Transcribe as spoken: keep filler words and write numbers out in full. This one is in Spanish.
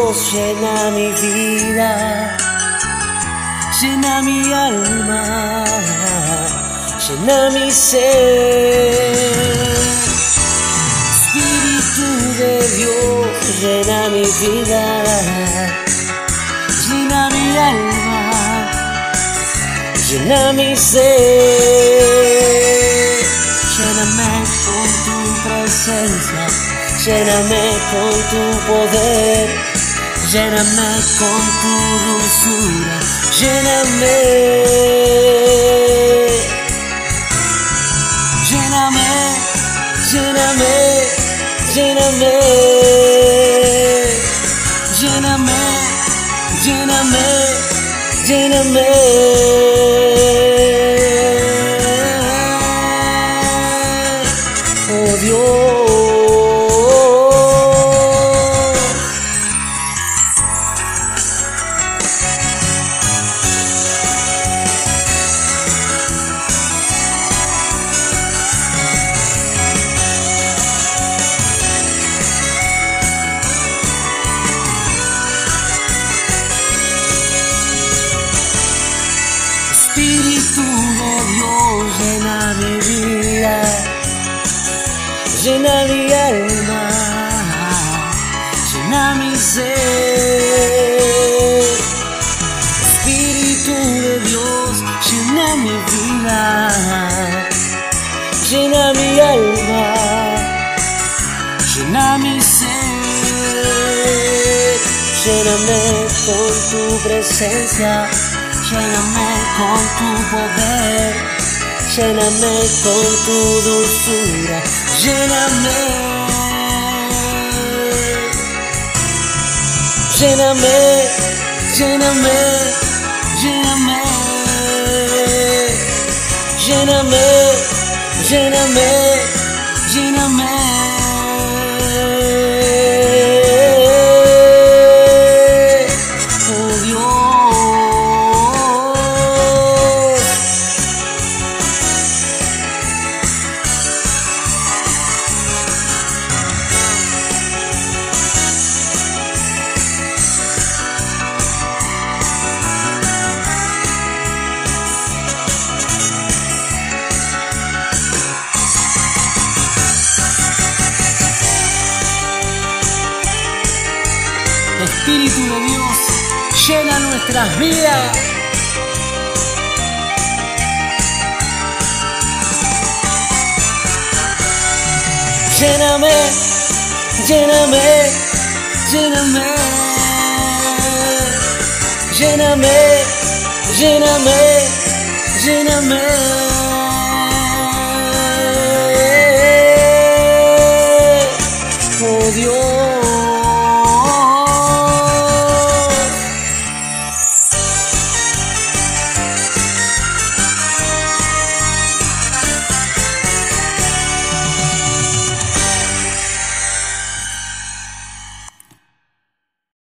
Dios, llena mi vida, llena mi alma, llena mi ser. Espíritu de Dios, llena mi vida, llena mi alma, llena mi ser. Lléname con tu presencia, lléname con tu poder, lléname con tu dulzura, lléname, lléname, lléname, lléname, lléname, lléname, lléname. Oh Dios. Espíritu de Dios, llena mi vida, llena mi alma, llena mi ser. Espíritu de Dios, llena mi vida, llena mi alma, llena mi ser. Lléname con tu presencia, lléname con tu poder, lléname con tu dulzura, lléname, lléname, lléname, lléname, lléname, lléname, lléname. Espíritu de Dios, llena nuestras vidas. Lléname, lléname, lléname, lléname, lléname, lléname. Oh Dios.